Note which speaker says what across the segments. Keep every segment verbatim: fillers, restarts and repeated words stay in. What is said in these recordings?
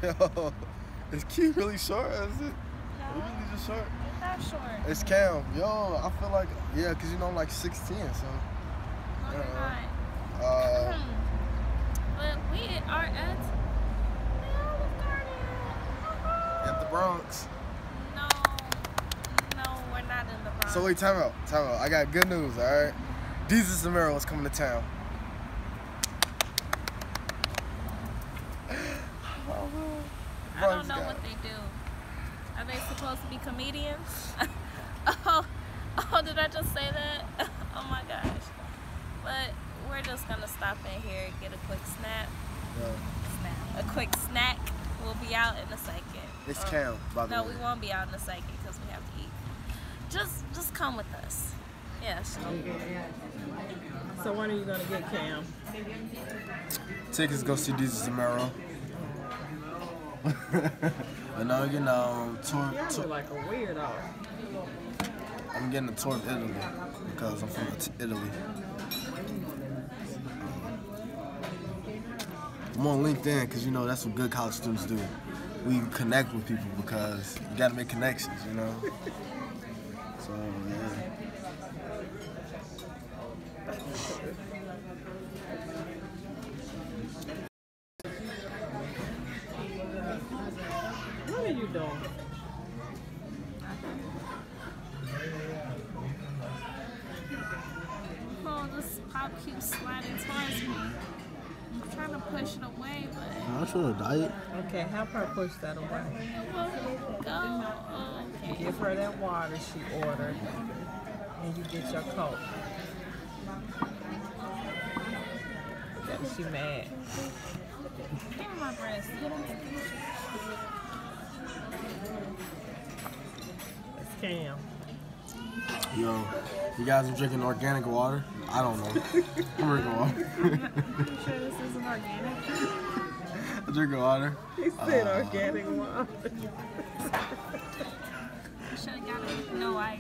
Speaker 1: Yo, is Key really short? Is it?
Speaker 2: No.
Speaker 1: Really just short?
Speaker 2: It's not short.
Speaker 1: It's Cam. Yo, I feel like, yeah, because you know I'm like six ten, so.
Speaker 2: No, you're not.
Speaker 1: Uh,
Speaker 2: but we are at the Olive Garden.
Speaker 1: at the Bronx.
Speaker 2: No, no, we're not in the Bronx.
Speaker 1: So wait, time out, time out. I got good news, all right? Desus and Mero is coming to town.
Speaker 2: I don't know what they do. Are they supposed to be comedians? oh, oh, did I just say that? Oh my gosh. But we're just gonna stop in here and get a quick snap.
Speaker 1: Yeah.
Speaker 2: Snap. A quick snack. We'll be out in a second.
Speaker 1: It's
Speaker 2: or,
Speaker 1: Cam, by the
Speaker 2: no,
Speaker 1: way.
Speaker 2: No, we won't be out in a second because we have to eat. Just, just come with us. Yeah. So,
Speaker 3: so when are you gonna get Cam?
Speaker 1: Tickets to go see Desus and Mero. I know, you know, tour.
Speaker 3: You
Speaker 1: tour
Speaker 3: look like a weirdo.
Speaker 1: I'm getting a tour of Italy because I'm from Italy. I'm on LinkedIn because, you know, that's what good college students do. We connect with people because you got to make connections, you know? So, yeah.
Speaker 3: What are you doing?
Speaker 2: oh, this pop keeps sliding towards me. I'm trying to push it away, but
Speaker 1: I'm trying to diet.
Speaker 3: Okay, help her push that away.
Speaker 2: it won't go. Oh, okay.
Speaker 3: Give her that water she ordered, and you get your coat. That she mad.
Speaker 2: Give me my breast.
Speaker 3: It's Cam.
Speaker 1: Yo, you guys are drinking organic water? I don't know. I'm drinking water.
Speaker 2: You sure this isn't organic?
Speaker 1: I'm drinking water.
Speaker 3: He said
Speaker 1: Uh,
Speaker 3: organic water.
Speaker 2: I should have got it. No, I.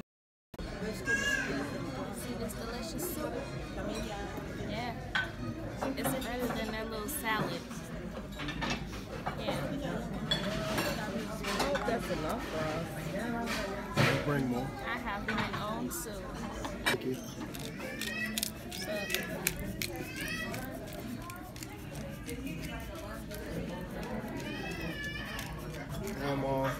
Speaker 2: See this delicious soup? Yeah. It's better than that little salad. Yeah.
Speaker 3: I hope that's enough for us.
Speaker 1: Bring more.
Speaker 2: I have my own soup.
Speaker 1: Thank you.
Speaker 2: So,
Speaker 1: I'm on.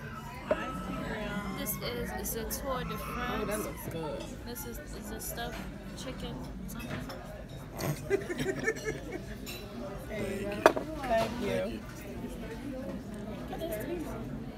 Speaker 2: this is it's a tour de France.
Speaker 3: Oh, that looks good.
Speaker 2: This is is a stuffed chicken something.
Speaker 3: Thank you.
Speaker 2: What is this?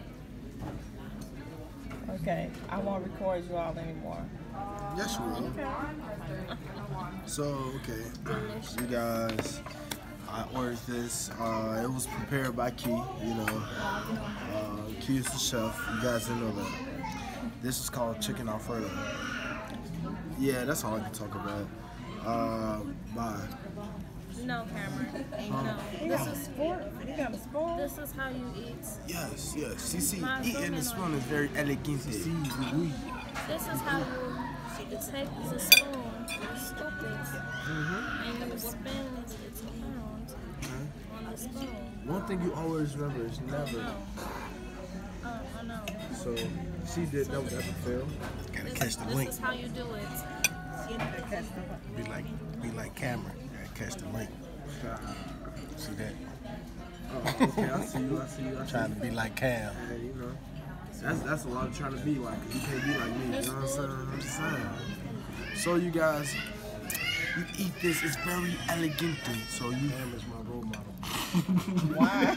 Speaker 3: Okay, I won't record you all anymore.
Speaker 1: Yes, you will. So, okay.
Speaker 2: Delicious.
Speaker 1: You guys, I ordered this. Uh, it was prepared by Key, you know. Uh, Key is the chef. You guys didn't know that. This is called Chicken Alfredo. Yeah, that's all I can talk about. Uh, bye.
Speaker 2: No, Cameron. No.
Speaker 3: You got a spoon? You got a spoon?
Speaker 2: This is how you eat.
Speaker 1: Yes, yes. See, see,
Speaker 2: My
Speaker 1: eating the
Speaker 2: spoon
Speaker 1: spoon is very elegant. See, oui.
Speaker 2: This is how you you take the spoon, you scoop it,
Speaker 1: Mm-hmm.
Speaker 2: and you spin it it's around on the spoon.
Speaker 1: One thing you always remember is never.
Speaker 2: Oh, I know.
Speaker 1: So, she did that was epic fail. Gotta
Speaker 2: This,
Speaker 1: catch the
Speaker 2: this
Speaker 1: link.
Speaker 2: is how you do it.
Speaker 1: Be like, be like Cameron. Gotta catch the link. See that?
Speaker 4: Oh, okay, I see you, I see you, I see
Speaker 1: Trying to be like Cam.
Speaker 4: you. Hey, you know, that's, that's a lot of trying to be like, 'cause you can't be like me, you know what I'm saying? I'm just saying.
Speaker 1: So you guys, you eat this. It's very elegant. So you.
Speaker 4: Cam is my role model.
Speaker 3: Why?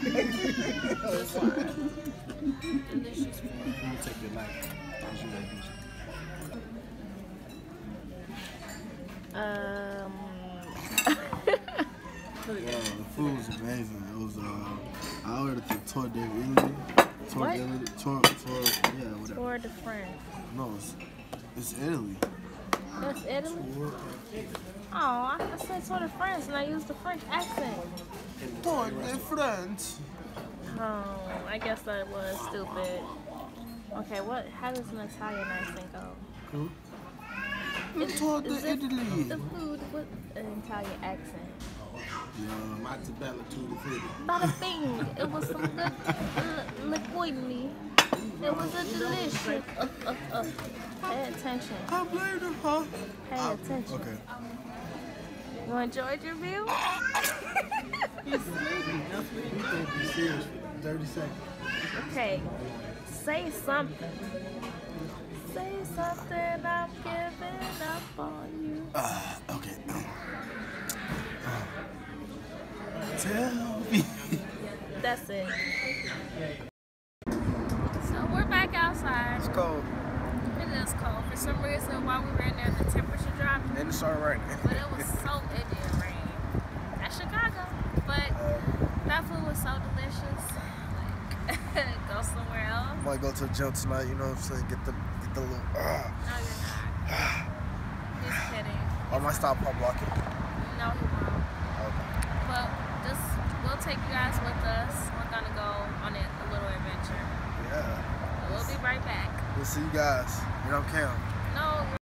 Speaker 2: Delicious food.
Speaker 4: I'm gonna take your knife. 'Cause you like this.
Speaker 2: Um.
Speaker 1: Yeah, the food was amazing. It was. Uh, I ordered the Tour de Italy. Tour
Speaker 2: What?
Speaker 1: de Italy. Tour, tour, yeah, whatever.
Speaker 2: Tour de France.
Speaker 1: No, it's, it's Italy.
Speaker 2: That's Italy? Oh, I said Tour de France and I used the French accent.
Speaker 1: Tour de France.
Speaker 2: Oh, I guess that was stupid. Okay, what? How does an Italian accent go?
Speaker 1: Who? The Tour de
Speaker 2: Is it
Speaker 1: Italy.
Speaker 2: the food with an Italian accent?
Speaker 1: Yeah.
Speaker 4: Mozzarella tutti frutti.
Speaker 2: Bada bing. It was some good uh, liquidity. It was a delicious. Uh, uh, uh. Pay attention.
Speaker 1: I blame them, huh?
Speaker 2: Pay attention.
Speaker 1: Okay.
Speaker 2: You enjoyed your meal?
Speaker 3: He's sleeping. That's what he
Speaker 4: You can't be serious for thirty seconds.
Speaker 2: Okay. Say something. Say something. I'm giving up on you.
Speaker 1: Uh, okay. Uh, tell me.
Speaker 2: That's it. So we're back outside.
Speaker 1: It's cold.
Speaker 2: It is cold. For some reason, while we were in there, the temperature dropped.
Speaker 1: And it started raining.
Speaker 2: But it was so, it did rain. That's Chicago. But that food was so delicious. Like, go somewhere else.
Speaker 1: Might go to the gym tonight, you know what I'm saying? Get the, get the little. Uh.
Speaker 2: No, you're not. He's kidding.
Speaker 1: I might stop pump blocking.
Speaker 2: No, he won't.
Speaker 1: Okay.
Speaker 2: But just, we'll take you guys with us. We're gonna go on a, a little adventure.
Speaker 1: Yeah.
Speaker 2: We'll be right back.
Speaker 1: We'll see you guys. You know, Cam.
Speaker 2: No.